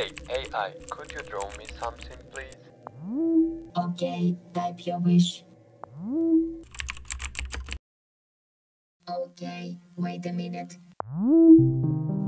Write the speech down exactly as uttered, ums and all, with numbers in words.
Hey, A I, could you draw me something, please? Okay, type your wish. Okay, wait a minute.